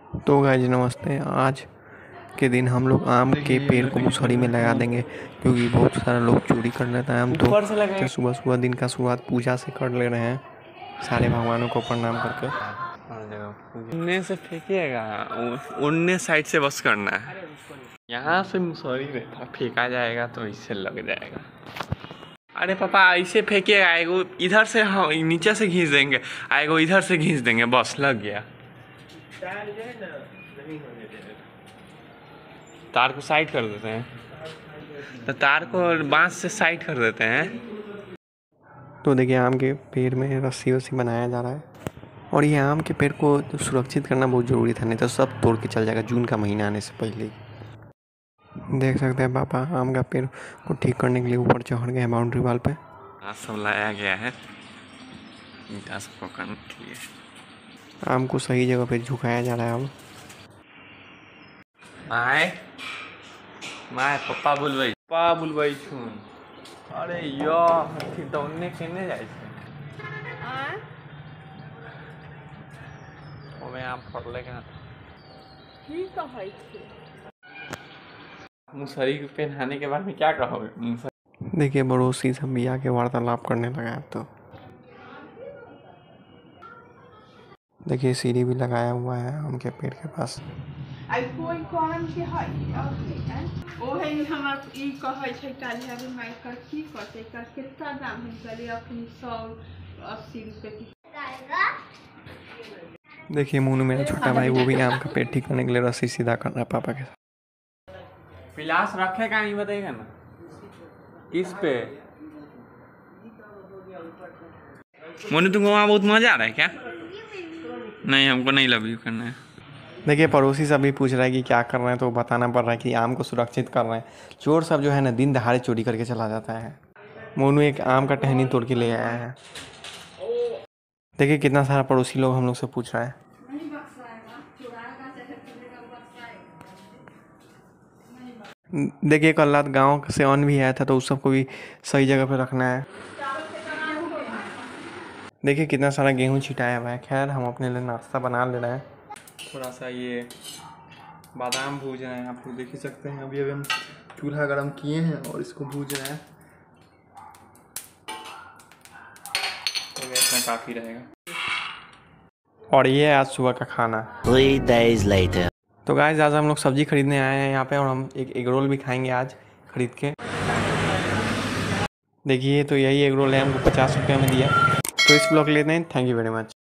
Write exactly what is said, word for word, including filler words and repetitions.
तो गाइस नमस्ते। आज के दिन हम लोग आम के पेड़ को मुसहरी में लगा देंगे, क्योंकि बहुत सारे लोग चोरी कर लेते हैं। हम तो सुबह सुबह दिन का शुरुआत पूजा से कर ले रहे हैं, सारे भगवानों को प्रणाम करके। उड़ने से फेंकिएगा, उड़ने साइड से बस करना है। यहाँ से मुसहरी में फेंका जाएगा तो इससे लग जाएगा। अरे पापा ऐसे फेंकिएगा, आएगो इधर से हम नीचे से खींच देंगे, आएगो इधर से खींच देंगे, बस लग गया। तार को साइड कर देते हैं, तो तार को बांस से साइड कर देते हैं। तो देखिए आम के पेड़ में रस्सी वस्सी बनाया जा रहा है, और ये आम के पेड़ को सुरक्षित करना बहुत ज़रूरी था, नहीं तो सब तोड़ के चल जाएगा जून का महीना आने से पहले ही। देख सकते हैं पापा आम का पेड़ को ठीक करने के लिए ऊपर चढ़ गए हैं बाउंड्री वाल पे। आज सब लाया गया है ईंटा से पकड़ने के लिए। आम को सही जगह पे झुकाया जा रहा है। अब माय माय पप्पा बोलबै पप्पा बोलबै छुन। अरे यार दौड़ने केने जाइ छै आ ओमे आम फड़ले के ना की कहै छै। मुसहरी को पहनाने के बारे में क्या कहोगे? देखिए पड़ोसी सब भी आके वार्तालाप करने लगा है। तो देखिए सीढ़ी भी लगाया हुआ है आम के पेड़ के पास। आई कोई काम के है ओहे हमर ई कहै छै काल हेबे माइ कर की करते कर कितना दाम है चले अपनी सौ अस्सी रुपए की देखिए मोनू मेरा छोटा भाई, वो भी आम का पेड़ ठीक करने के लिए रस्सी सीधा कर रहा है पापा के साथ। पिलास रखेगा नहीं बताइएगा ना किस पे। मोनू तुमको वहाँ बहुत मजा आ रहा है क्या? नहीं हमको नहीं लव यू करना है। देखिए पड़ोसी सब भी पूछ रहा है कि क्या कर रहे हैं, तो बताना पड़ रहा है कि आम को सुरक्षित कर रहे हैं। चोर सब जो है ना दिन दहाड़े चोरी करके चला जाता है। मोनू एक आम का टहनी तोड़ के ले आया है। देखिए कितना सारा पड़ोसी लोग हम लोग से पूछ रहा है। देखिए कल रात गाँव से अन्न भी आया था, तो उस सबको भी सही जगह पे रखना है। देखिए कितना सारा गेहूँ छिटाया हुआ है। खैर हम अपने लिए नाश्ता बना ले रहे हैं। थोड़ा सा ये बादाम भूज रहे हैं, आप लोग देख ही सकते हैं। अभी अभी हम चूल्हा गर्म किए हैं और इसको भूज रहे हैं, तो इसमें काफ़ी रहेगा। और ये आज सुबह का खाना। Three days later. तो गाइस आज हम लोग सब्जी खरीदने आए हैं यहाँ पे, और हम एक एग रोल भी खाएंगे आज खरीद के। देखिए तो यही एग रोल है, हमको पचास रुपये में दिया। तो इस ब्लॉग लेते हैं। Thank you very much.